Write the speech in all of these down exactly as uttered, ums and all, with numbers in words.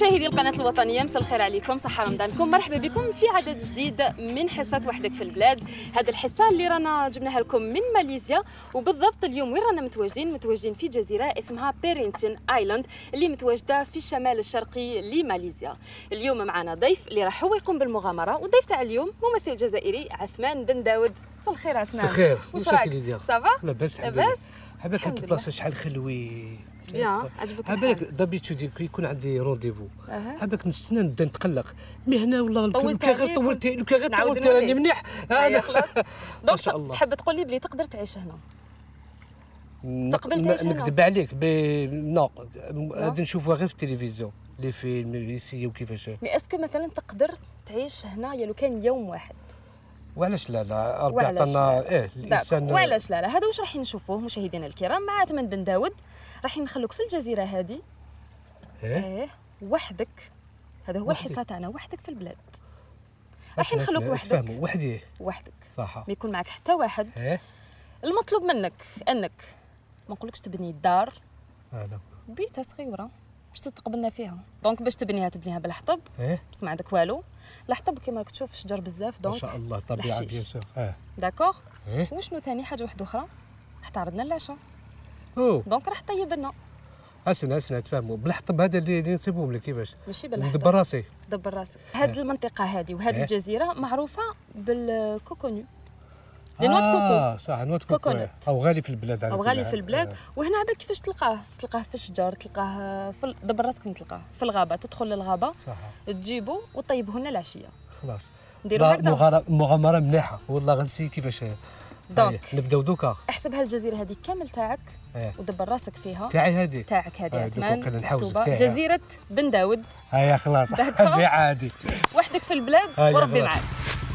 مشاهدي القناة الوطنية، مساء الخير عليكم، صحة رمضانكم، مرحبا بكم في عدد جديد من حصة وحدك في البلاد. هذه الحصة اللي رانا جبناها لكم من ماليزيا، وبالضبط اليوم وين رانا متواجدين؟ متواجدين في جزيرة اسمها بيرينتين ايلاند اللي متواجدة في الشمال الشرقي لماليزيا. اليوم معنا ضيف اللي راح هو يقوم بالمغامرة، والضيف تاع اليوم ممثل جزائري عثمان بن داود. مساء الخير عثمان. مساء الخير. واش راك؟ صافا؟ لاباس لاباس؟ حباك هاد البلاصه شحال خلوي بيان، عجبك حباك دابيتود يكون عندي رونديفو حباك نستنى نبدا نتقلق مي هنا والله لو كان غير طولتي لو كان غير طولتي راني مليح انا خلاص. دونك تحب تقول لي بلي تقدر تعيش هنا؟ تقبل تعيش هنا؟ نكذب عليك ب نو غادي نشوفوها غير في التلفزيون لي فيلم لي سي وكيفاش. مي اسكو مثلا تقدر تعيش هنا يا لو كان يوم واحد؟ وعلاش لا لا ربي عطانا ايه الانسان. وعلاش لا لا هذا واش راح نشوفوه مشاهدينا الكرام مع عثمان بن داود. راح نخلوك في الجزيره هذه ايه, إيه وحدك. هذا هو الحصه تاعنا، وحدك في البلاد. راح نخلوك وحدك. تفهموا وحدي وحدك صح، ما يكون معك حتى واحد. ايه المطلوب منك انك ما نقولكش تبني دار، لا بيته صغيره باش تتقبلنا فيها. دونك باش تبنيها تبنيها بالحطب، ايه بس ما عندك والو. الحطب كيما راك تشوف شجر بزاف، دونك ما شاء الله طبيعه بيان سور. اه داكوغ. إيه؟ وشنو ثاني حاجه واحده اخرى؟ حتى عرضنا العشاء، اوه دونك راح طيب لنا. اسنا اسنا تفهموا بالحطب هذا اللي اللي نصيبهم لك كيفاش؟ ماشي بالحطب، ندبر راسي دبر راسك. هذه إيه؟ المنطقه هذه وهذه إيه؟ الجزيره معروفه بالكوكونيو، لي نوت كوكو. اه صح، نوت كوكو كوكونات. او غالي في البلاد او غالي في البلاد. آه. وهنا عباك كيفاش تلقاه؟ تلقاه في الشجر، تلقاه في دبر راسك وين تلقاه في الغابه. تدخل للغابه صح، تجيبو وطيبه لنا العشيه. خلاص نديرو هكذا. مغامره مليحه والله. غنسي كيفاش دونك نبداو دوكا. احسبها الجزيره هذه كامل تاعك. ايه. ودبر راسك فيها. تاعي هذه تاعك هذه آه عثمان. مكتوبة جزيره بن داود. هيا خلاص حبي عادي. وحدك في البلاد وربي معاك.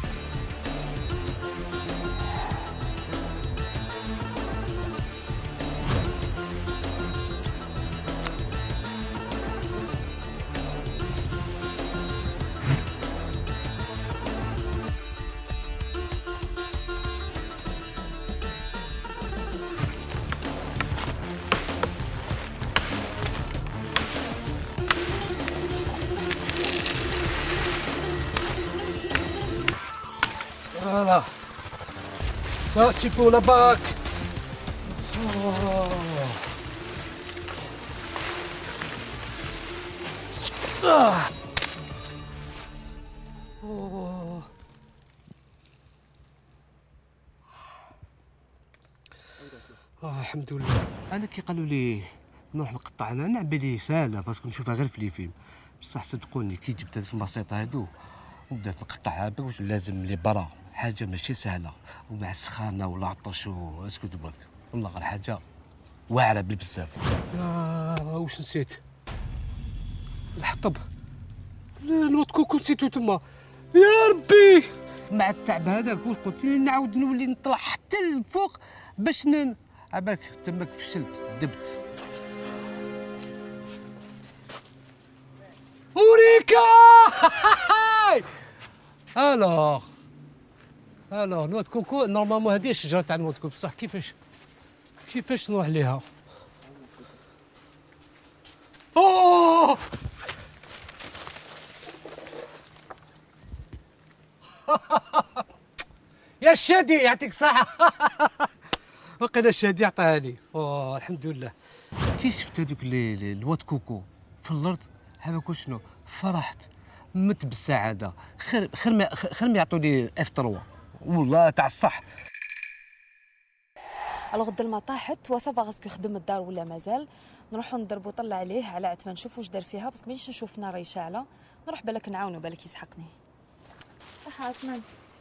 Voilà. Ça, c'est pour la baraque. Oh. Ah. Oh. آه الحمد لله. انا كي قالوا لي نروح نقطع انا انا بالي سهله باسكو نشوفها غير في لي فيلم، بصح صدقوني كي جبت هذيك البسيطه هادو وبدات نقطعها باش لازم لي برا حاجه ماشي سهله، ومع السخانه والعطش واسكت برك والله غير حاجه واعره بالبزاف. يا واش نسيت؟ الحطب نوت كوكو نسيتو تما. يا ربي مع التعب هذاك واش قلت لي نعاود نولي نطلع حتى الفوق باش ن عباك تماك فشلت دبت. اوريكا الوغ الوغ نوت كوكو نورمالمون هذه الشجره تاع نوت كوكو، بصح كيفاش كيفاش نروح ليها؟ اوه يا الشادي يعطيك الصحة. وقيلا الشادي عطاها لي. اوه الحمد لله. كي شفت هذوك الواد كوكو في الارض هذاك شنو فرحت مت بالسعاده. خير خير ما خير ما يعطوا لي اف ثلاثة والله تاع الصح. الوغ غدا ما طاحت وصافا غاسكو يخدم الدار ولا مازال. نروحو نضربو طلع عليه على عثمان نشوف واش دار فيها، بس مانيش نشوف نار شاعله. نروح بالك نعاونو بالك يسحقني. صح عثمان؟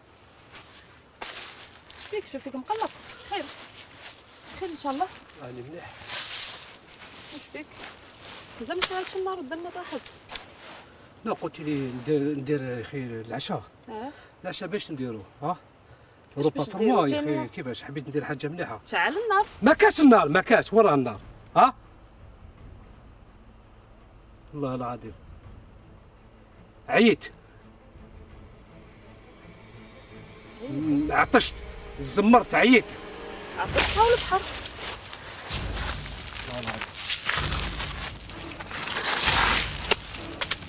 فيك شوف فيك مقلق. خير خير ان شاء الله. راني مليح. واش فيك؟ مازال ما شعلتش النار قدام ما طاحت. لا قلت لي ندير ندير خير العشاء. اه العشاء باش نديرو ها؟ روبا فروا يا اخي كيفاش حبيت ندير حاجه مليحه. شعل النار. ما كاش النار ما كاش ورا النار ها؟ والله العظيم عييت عطشت زمرت عييت. عطشت حول البحر. والله العظيم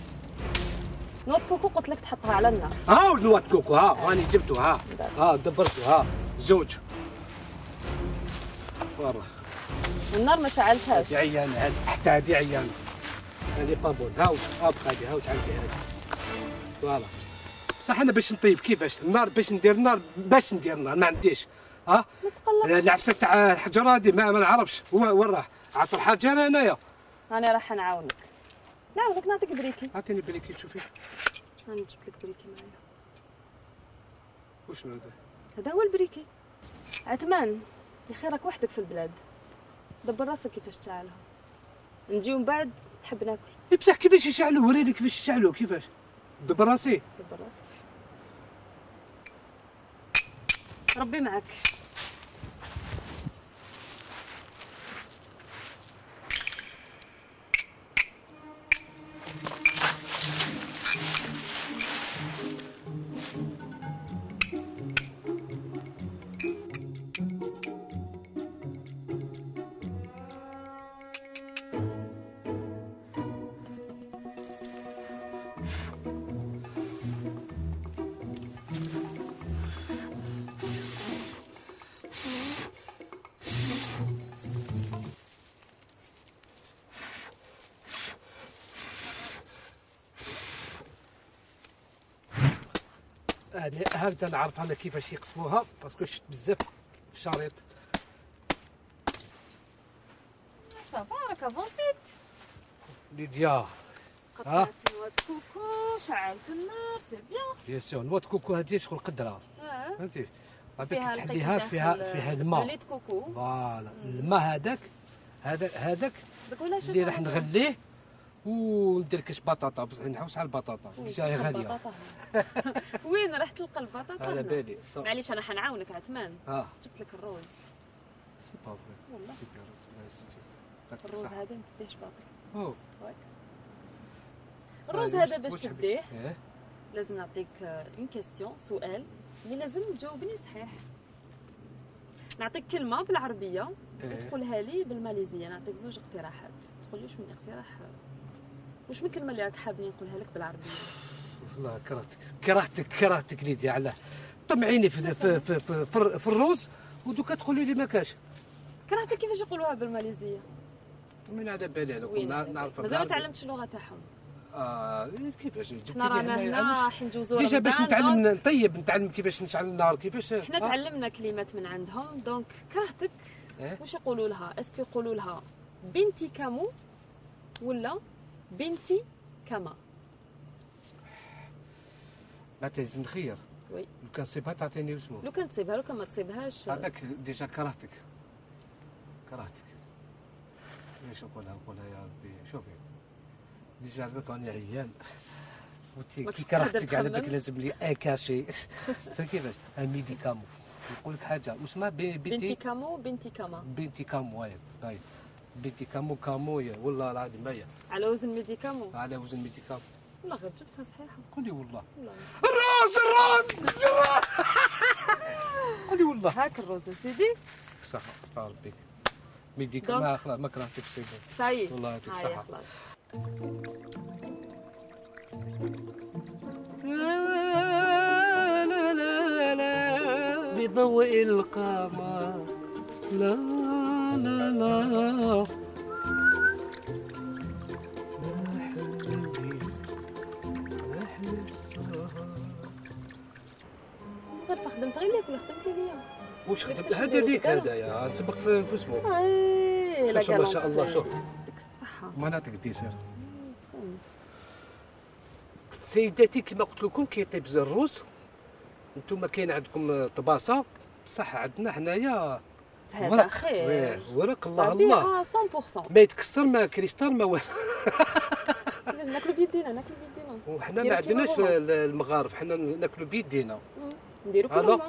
كوكو قلت لك تحطها على النار. ها نواه كوكو ها راني جبتو ها ها دبرتو ها زوج وراه. النار ما شعلتهاش. هادي عيانه هادي حتى هادي عيانه هادي بابون هاو ها بقى هاو عندي هادي فوالا. بصح انا باش نطيب كيفاش النار باش ندير النار باش ندير النار ما عنديش ها. العفسه تاع الحجر هادي ما, ما نعرفش وين راح عصر حجر انايا. انا راح نعاونك نعاونك نعطيك بريكي. عطيني بريكي تشوفي. راني جبت لك بريكي معايا. وشنو هذا؟ هذا هو البريكي. عثمان يا اخي راك وحدك في البلاد دبر راسك كيفاش تشعلها. نجيو من بعد نحب ناكل. إيه بصح كيفاش يشعلوا وريني كيفاش يشعلوا كيفاش دبر راسي. دبر راسك ربي معك. هذه هكذا نعرف انا كيفاش يقسموها باسكو شفت بزاف في شريط. صافا راك افونسيت. ليديا قطعت نواه كوكو شعلت النار سي بيان. بيان سور نواه كوكو هذه شغل قدرها فهمتي. هذيك فيها تحليها فيها فيها الماء. ليت كوكو فوالا الماء هذاك هذاك هذاك دوك اللي راح نغليه وندير كاش بطاطا بصح نحوس على البطاطا ديجا غاليه. وين راح تلقى البطاطا؟ على بالي. معليش انا حنعاونك عثمان. اه جبت لك الروز. سي با فري والله الروز هذا ما تديهش باطل. او الروز هذا باش واش تديه إيه؟ لازم نعطيك اون كيسيون سؤال اللي لازم تجاوبني صحيح. نعطيك كلمه بالعربيه وتقولها لي بالماليزيه. نعطيك زوج اقتراحات تقول لي واش من اقتراح واش من كلمه اللي راك حابني نقولها لك بالعربيه. والله كرهتك كرهتك كرهتك ليديا علاه طمعيني في في في, في, في, في الروز ودوكا تقولي لي ما كاش. كرهتك كيفاش يقولوها بالماليزيه؟ من على بالي انا نعرفها مازال ما تعلمتش اللغه تاعهم. اه كيفاش جبتي حنا رانا هنا راح ندوزو ديجا باش نتعلم نطيب نتعلم كيفاش نشعل النار كيفاش. حنا تعلمنا كلمات من عندهم دونك كرهتك. إيه؟ واش يقولوا لها؟ اسكو يقولوا لها بنتي كامو ولا بنتي كما؟ معناتها لازم نخير. وي لو كان تصيبها تعطيني واسمو. لو كان تصيبها لو كان ما تصيبهاش هذاك ديجا كرهتك كرهتك. ايش نقولها نقولها يا ربي شوفي ديجا على بالك راني عيان وتي كي كرهتك على بالك لازم لي اكاشي فكيفاش ميديكامو نقول لك حاجه واسمها بنتي بنتي كامو بنتي كما. بنتي كامو هاي هاي بنتي كامو كامو يا والله العظيم ما هي على وزن ميدي كامو. على وزن ميدي كامو. والله غير جبتها صحيحه. قولي والله والله الروز الروز قولي والله هاك الروز سيدي صح صار بك ميدي كامو خلاص ما كرهتك سيدي صاي والله يعطيك الصحه. لا لا لا لا بضوء القمر لا لا لا غير خدمت غير ليك ولا خدمت لي ليا؟ واش خدمت هذا ليك هذايا نسبق في في اسمه. اي لا ما شاء الله شوف يعطيك الصحة. ما نعطيك الديسير. سخون. سيداتي كما قلت لكم كيطيب زي الروز نتوما كاين عندكم طباسه بصح عندنا حنايا هذا خير ورق الله الله طبيعة مية بالمية. ما يتكسر ما كريستال ما والو. ناكلو بيدينا ناكلو بيدينا وحنا ما عندناش المغارف حنا ناكلو بيدينا نديرو كيما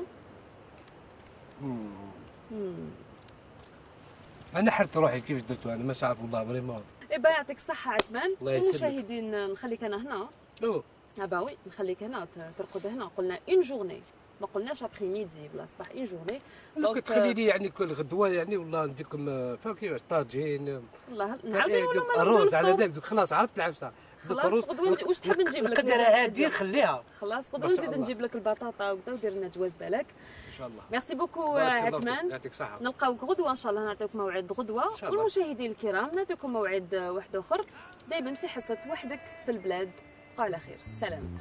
انا حرت روحي كيفاش درتو انا مش عارف والله فريمون. اي يعطيك الصحة عثمان. الله يسلمك. المشاهدين نخليك انا هنا. اوه اه با وي نخليك هنا ترقد هنا. قلنا اون جورني ما قلناش ابخي ميدي بلا صباح اون جورني. دونك تخلي لي يعني كل غدوه يعني والله نديكم فاهم كيفاش طاجين والله نعاودو ولا ما الروز على بالك دوك خلاص عرفت العفسه خلاص غدوه نجي واش تحب نجيب لك؟ القدره هذه خليها. خلاص غدوه نزيد نجيب لك البطاطا وكذا ودير لنا جواز بالك ان شاء الله. ميرسي بوكو عثمان، يعطيك الصحه. نلقاوك غدوه ان شاء الله، نعطيوك موعد غدوه. والمشاهدين الكرام نعطيكم موعد واحد اخر دائما في حصه وحدك في البلاد. بقوا على خير، سلام.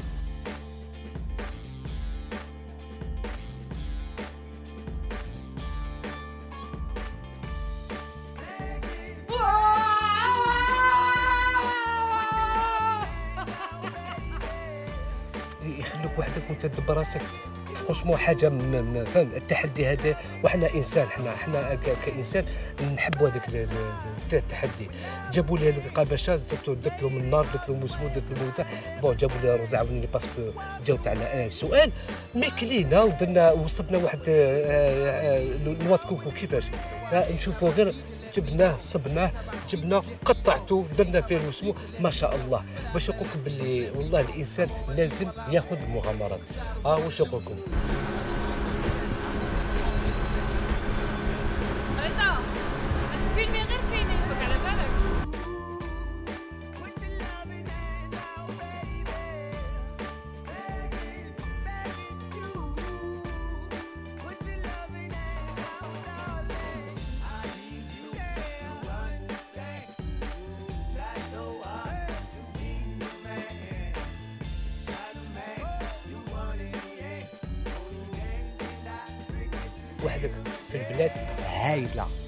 يخلوك وحدك وتدبر راسك. فرونشمون حاجه فهم التحدي هذا، وحنا انسان، حنا حنا كانسان نحبوا هذاك التحدي. جابوا لي القبشه زدت درت لهم النار، درت لهم مسمود، درت لهم موته. بون جابوا لي رز عاونوني باسكو جاوبت على السؤال. مي كلينا ودرنا وصبنا واحد نوات كوكو. كيفاش نشوفوا غير جبناه صبناه جبناه قطعته درنا فيه المسمو ما شاء الله. باش نقول لكم باللي والله الانسان لازم ياخذ مغامرات. ها آه واش نقول لكم. رضا تفيلمي غير فيني يشبك على بالك. وحدك في البلاد هايله.